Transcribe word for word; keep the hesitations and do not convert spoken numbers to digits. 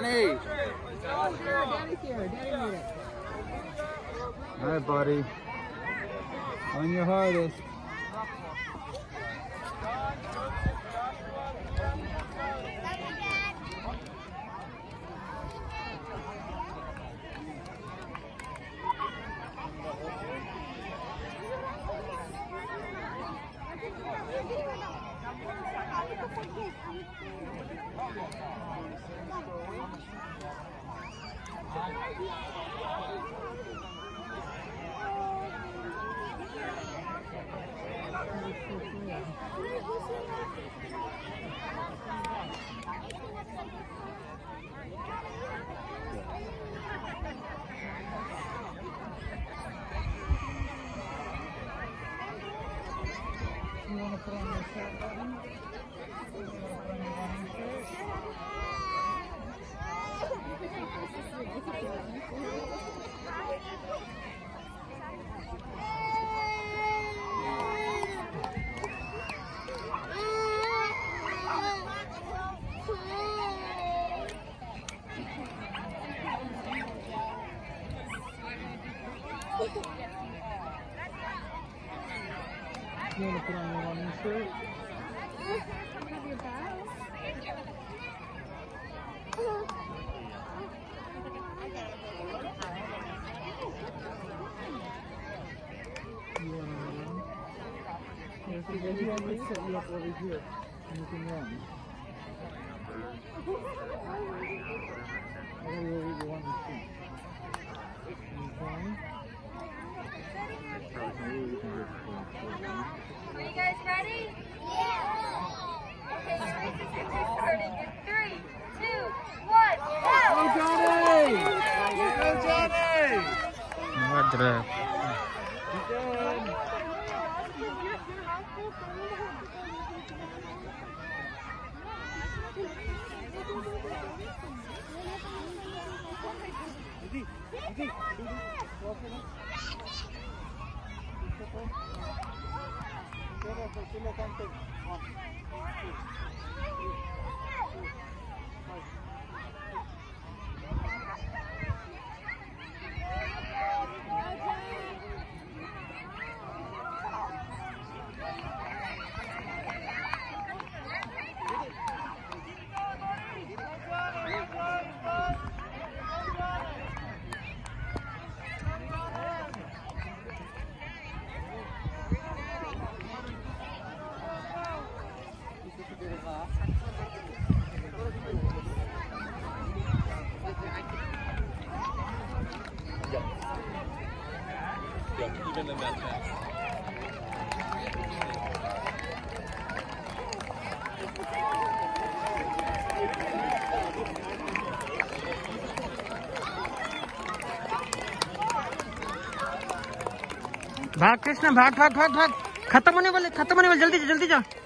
Johnny. Oh, here, Daddy's here. Daddy made it. All right, buddy. On your hardest. You want to put on your shirt button? You want to put on your running shirt? You want to put on your running shirt? Have your bags? You want to run? Yes, if you want me to set you up over here, and you can run. I gotta go read the one to see. You fine? Are you guys ready? Yeah! Okay, the race is going to be starting in three, two, one, go! Go, Johnny! Go, Johnny! What the? Keep going. Easy, easy, easy. Even in that fast. भाग कृष्ण भाग भाग भाग भाग खत्म होने वाले खत्म होने वाले जल्दी जल्दी जा